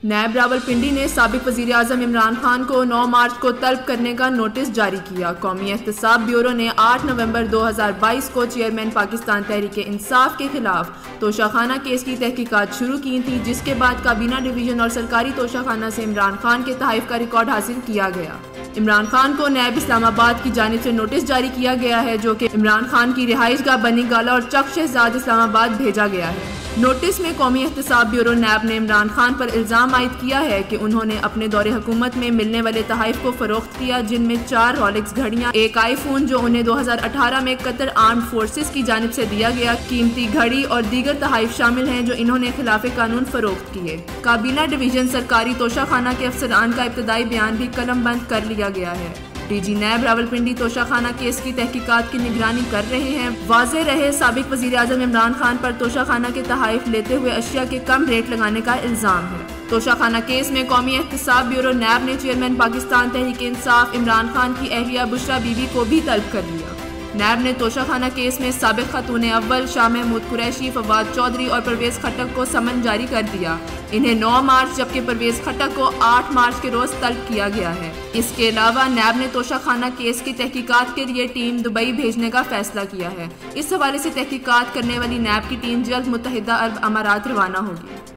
नैब रावलपिंडी ने साबिक वज़ीर आज़म इमरान खान को 9 मार्च को तलब करने का नोटिस जारी किया। कौमी एहतसाब ब्यूरो ने 8 नवंबर 2022 को चेयरमैन पाकिस्तान तहरीक-ए-इंसाफ के खिलाफ तोशाखाना केस की तहकीकात शुरू की थी, जिसके बाद काबीना डिवीजन और सरकारी तोशाखाना से इमरान खान के तहफ़ का रिकॉर्ड हासिल किया गया। इमरान खान को नैब इस्लामाबाद की जानिब से नोटिस जारी किया गया है, जो कि इमरान खान की रिहाइशगाह बनी गाला और चक शहजाद इस्लामाबाद भेजा गया है। नोटिस में कौमी एहतसाब ब्यूरो नैब ने इमरान खान पर इल्ज़ाम आयद किया है कि उन्होंने अपने दौरे हुकूमत में मिलने वाले तहफ़ को फ़रोख्त किया, जिनमें 4 रोलेक्स घड़ियाँ, एक आईफोन जो उन्हें 2018 में कतर आर्म्ड फोर्सेस की जानिब से दिया गया, कीमती घड़ी और दीगर तहफ़ शामिल हैं जो इन्होंने खिलाफ कानून फ़रोख्त किए। काबीना डिवीजन सरकारी तोशाखाना के अफसरान का इब्तदाई बयान भी कलमबंद कर लिया गया है। डीजी नैब रावलपिंडी तोशाखाना केस की तहकीकात की निगरानी कर रहे हैं। वाज़ेह रहे, साबिक वज़ीर आज़म इमरान खान पर तोशाखाना के तहफ़ लेते हुए अशिया के कम रेट लगाने का इल्ज़ाम है। तोशाखाना केस में कौमी एहतसाब ब्यूरो नैब ने चेयरमैन पाकिस्तान तहरीक-ए-इंसाफ इमरान खान की अहलिया बुशरा बीवी को भी तलब कर लिया। नैब ने तोशाखाना केस में साबिक खातून अव्वल शाह महमूद कुरैशी, फवाद चौधरी और परवेज़ खट्टक को समन जारी कर दिया। इन्हें 9 मार्च जबकि परवेज़ खट्टक को 8 मार्च के रोज तलब किया गया है। इसके अलावा नैब ने तोशाखाना केस की तहकीकात के लिए टीम दुबई भेजने का फैसला किया है। इस हवाले से तहकीकात करने वाली नैब की टीम जल्द मुत्तहिदा अरब अमारात रवाना होगी।